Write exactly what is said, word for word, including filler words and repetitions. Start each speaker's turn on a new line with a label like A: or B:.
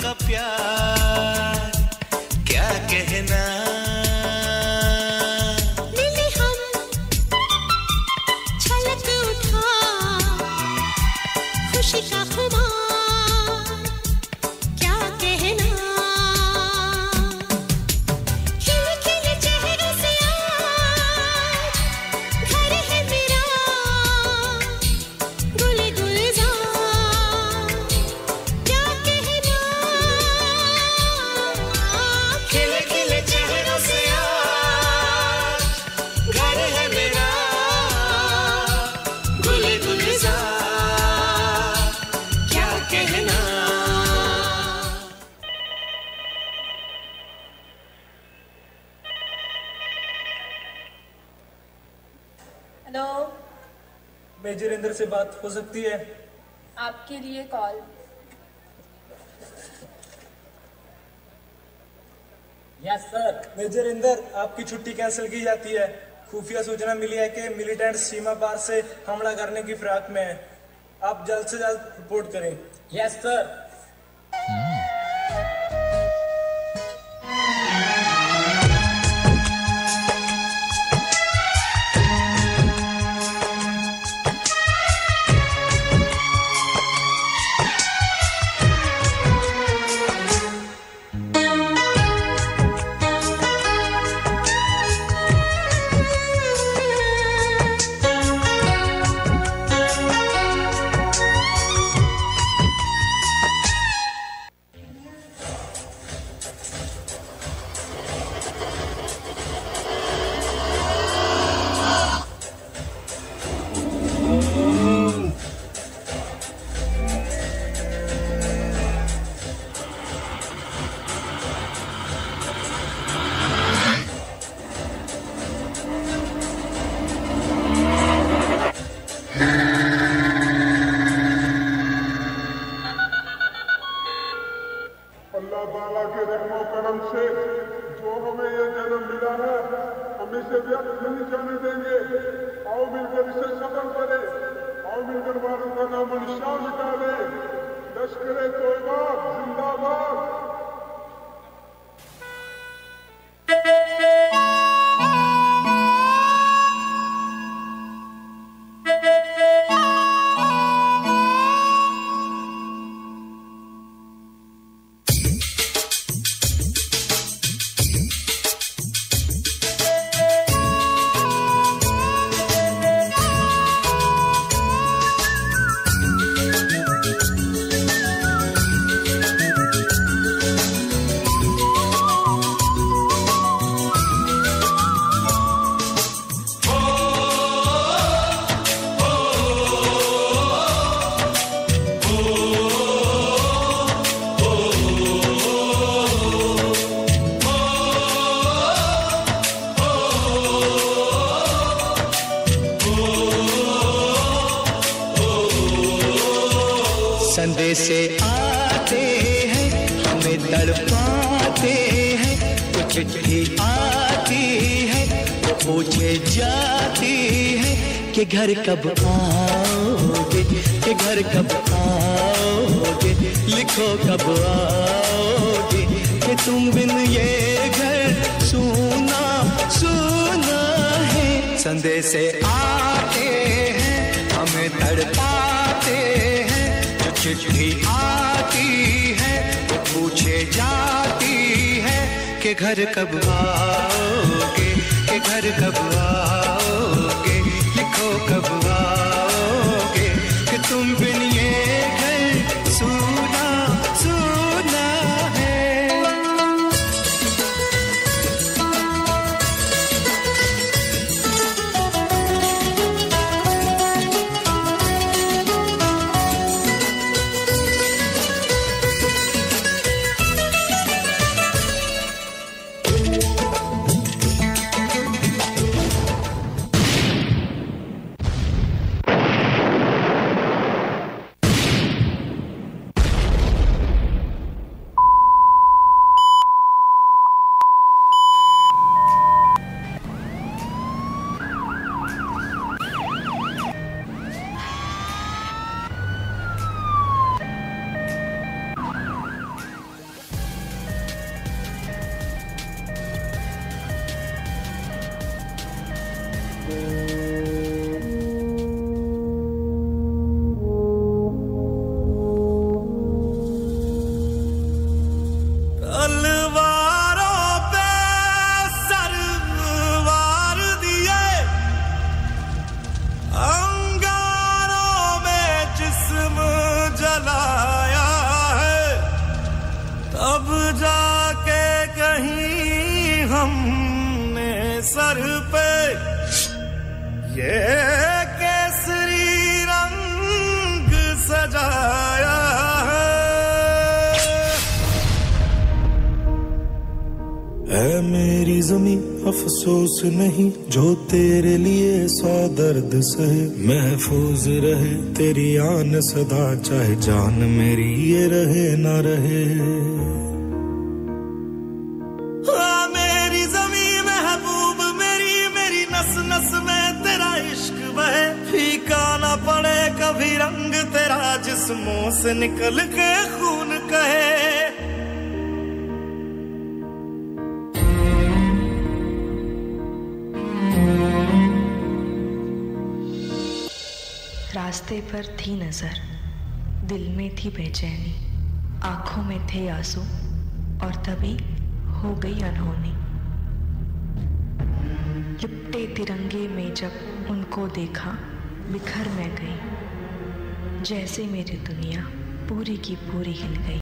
A: का प्यार क्या कहना।
B: मिले हम छलक उठा खुशी का खुमार क्या कहना। खिले खिले चेहरे से आज घर है मेरा गुले गुलजार क्या कहना। खिले खिले चेहरों से आज घर है मेरा गुले गुलजार क्या कहना।
C: हेलो,
D: मेजर इंद्र से बात हो सकती है?
C: आपके लिए call.
D: Yes sir. Major Indra, आपकी छुट्टी कैंसिल की जाती है। खुफिया सूचना मिली है कि मिलिटेंट सीमा पार से हमला करने की फिराक में है। आप जल्द से जल्द रिपोर्ट करें। Yes sir.
E: अल्लाह ताला के रहमो करम से जो हमें ये जन्म मिला है हम इसे व्यर्थ नहीं जाने देंगे। आओ मिलकर इसे सफल करें। आओ मिलकर भारत का नाम निशान निकाले। लश्करे तोयबा जिंदाबाद।
A: संदेशे आते हैं हमें तड़पाते हैं। कुछ चिट्ठी आती है वो पूछे जाती है कि घर कब आओगे, कि घर कब आओगे, लिखो कब आओगे, कि तुम बिन ये घर सुना सुना है। संदेशे आते हैं हमें तड़पाते हैं। चिट्ठी आती है वो पूछे जाती है कि घर कब आओगे, कि घर कब आओगे, लिखो कब आओगे, कि तुम बिन ये घर सुना सुना है।
F: ये केसरी रंग सजाया है मेरी ज़मीं अफसोस नहीं जो तेरे लिए सौ दर्द सहे महफूज रहे तेरी आन सदा चाहे जान मेरी ये रहे ना रहे हाँ मेरी ज़मीं महबूब मेरी मेरी नस नस में तेरा इश्क बहे फीका ना पड़े कभी रंग तेरा जिस्मों से निकल के खून कहे
G: रास्ते पर थी नजर, दिल में थी बेचैनी, आंखों में थे आंसू और तभी हो गई अनहोनी। लिपटे तिरंगे में जब उनको देखा बिखर मैं गई, जैसे मेरी दुनिया पूरी की पूरी हिल गई।